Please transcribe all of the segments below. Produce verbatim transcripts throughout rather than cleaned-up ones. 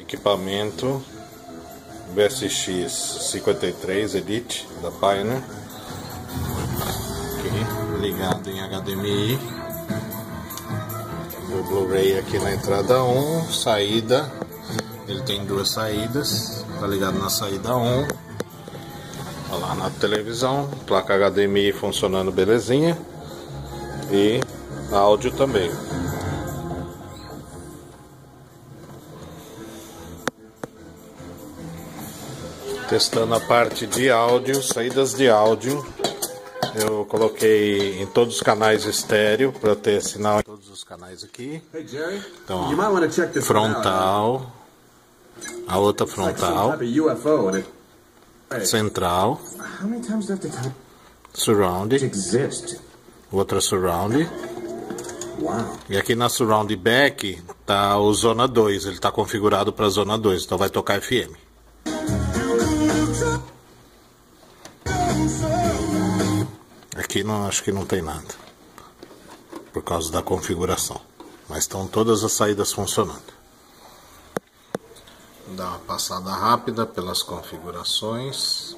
equipamento V S X cinquenta e três Elite da Pioneer, aqui, ligado em H D M I. O Blu-ray aqui na entrada um, saída, ele tem duas saídas, tá ligado na saída um. Olha lá na televisão, placa H D M I funcionando belezinha, e áudio também. Testando a parte de áudio, saídas de áudio, eu coloquei em todos os canais estéreo para ter sinal em todos os canais aqui. Então, ó, frontal, a outra frontal, central, surround, outra surround, e aqui na surround back tá o zona dois, ele está configurado para zona dois, então vai tocar F M. Aqui não, acho que não tem nada, por causa da configuração, mas estão todas as saídas funcionando. Vou dar uma passada rápida pelas configurações.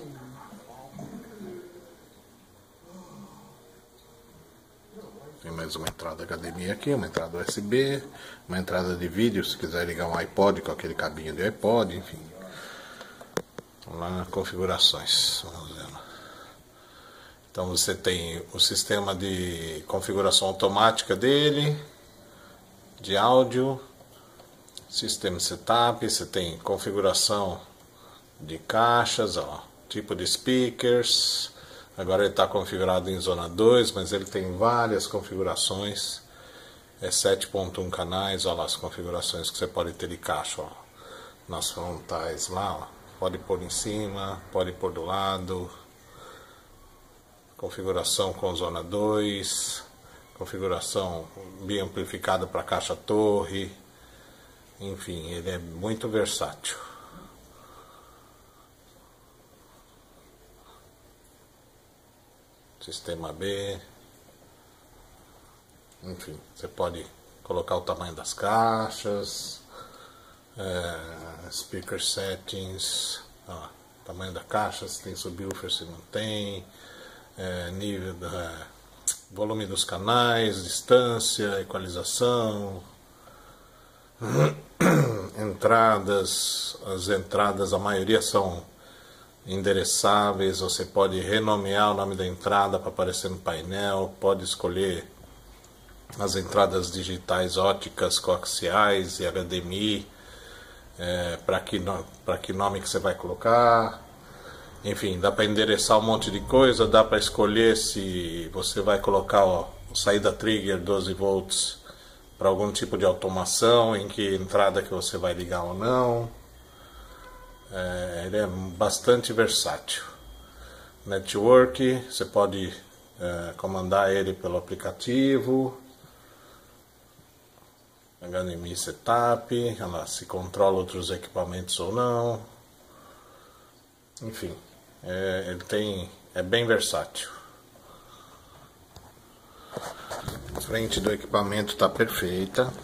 Tem mais uma entrada H D M I aqui, uma entrada U S B, uma entrada de vídeo, se quiser ligar um iPod com aquele cabinho de iPod, enfim. Vamos lá nas configurações. Vamos ver. Então você tem o sistema de configuração automática dele, de áudio, sistema setup, você tem configuração de caixas, ó, tipo de speakers. Agora ele está configurado em zona dois, mas ele tem várias configurações, é sete ponto um canais, olha lá as configurações que você pode ter de caixa, ó, nas frontais lá, ó, pode pôr em cima, pode pôr do lado. Configuração com zona dois, configuração bem amplificada para caixa torre, enfim, ele é muito versátil. Sistema B, enfim, você pode colocar o tamanho das caixas, é, speaker settings, ó, tamanho da caixa, se tem subwoofer, se não tem. É, nível da volume dos canais, distância, equalização, entradas, as entradas, a maioria são endereçáveis, você pode renomear o nome da entrada para aparecer no painel, pode escolher as entradas digitais óticas, coaxiais e H D M I, é, para que, para que nome que você vai colocar. Enfim, dá para endereçar um monte de coisa, dá para escolher se você vai colocar, ó, saída trigger doze volts para algum tipo de automação, em que entrada que você vai ligar ou não. É, ele é bastante versátil. Network, você pode é, comandar ele pelo aplicativo. H D M I setup, olha lá, se controla outros equipamentos ou não. Enfim. É, ele tem, é bem versátil. A frente do equipamento está perfeita,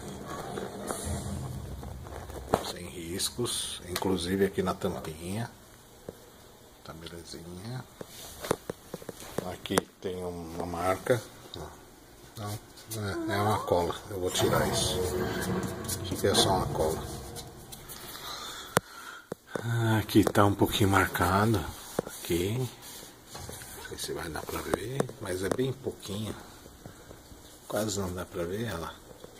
sem riscos, inclusive aqui na tampinha, tá belezinha. Aqui tem uma marca, não, é uma cola, eu vou tirar isso, isso aqui é só uma cola. Aqui está um pouquinho marcado, aqui, não sei se vai dar para ver, mas é bem pouquinho, quase não dá para ver, olha lá.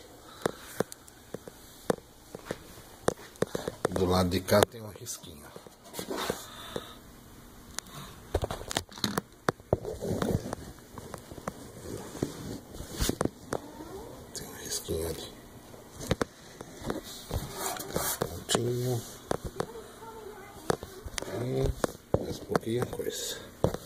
Do lado de cá tem um risquinho. Tem um risquinho ali. Tá pontinho. Mais pouquinha coisa.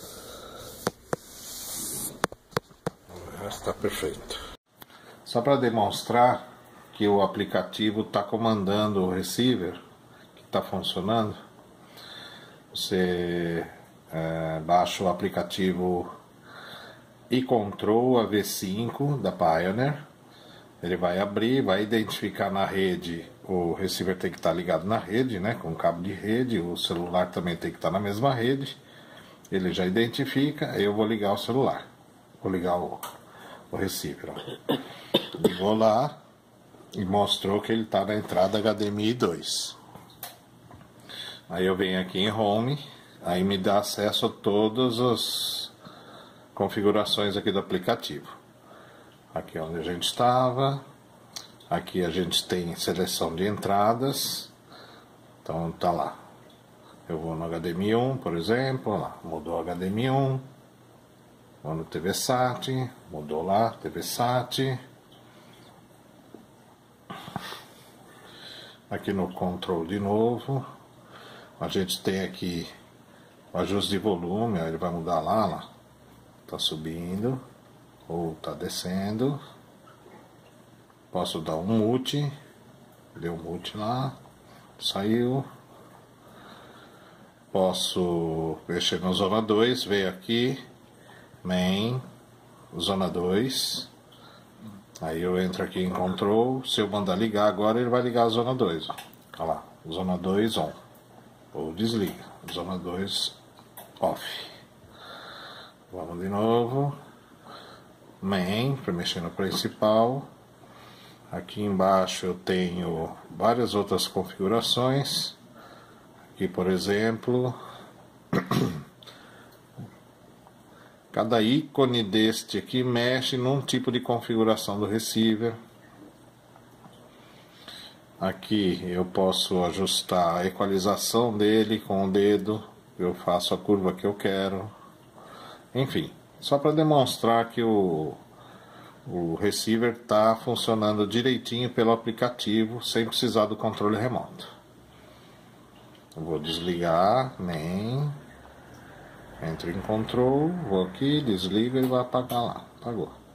O resto está perfeito. Só para demonstrar que o aplicativo está comandando o receiver, que está funcionando, você é, baixa o aplicativo iControl A V cinco da Pioneer. Ele vai abrir, vai identificar na rede o receiver tem que estar ligado na rede, né, com cabo de rede, o celular também tem que estar na mesma rede. Ele já identifica, aí eu vou ligar o celular, vou ligar o, o receiver, ó. Ligou lá e mostrou que ele está na entrada H D M I dois. Aí eu venho aqui em Home, aí me dá acesso a todas as configurações aqui do aplicativo. Aqui é onde a gente estava. Aqui a gente tem seleção de entradas. Então tá lá. Eu vou no H D M I um, por exemplo, lá, mudou H D M I um. Vou no T V Sat, mudou lá, T V Sat. Aqui no Control de novo. A gente tem aqui o ajuste de volume, ó, ele vai mudar lá, lá. Tá subindo ou tá descendo. Posso dar um mute, deu um mute lá, saiu. Posso mexer no zona dois, veio aqui, main, zona dois. Aí eu entro aqui em control, se eu mandar ligar agora ele vai ligar a zona dois. Ó. Olha lá, zona dois on, ou desliga, zona dois off. Vamos de novo, main, para mexer no principal. Aqui embaixo eu tenho várias outras configurações. Aqui, por exemplo, cada ícone deste aqui mexe num tipo de configuração do receiver. Aqui eu posso ajustar a equalização dele com o dedo. Eu faço a curva que eu quero. Enfim, só para demonstrar que o O receiver está funcionando direitinho pelo aplicativo, sem precisar do controle remoto. Eu vou desligar, nem entro em control, vou aqui, desligo e vai apagar lá. Apagou.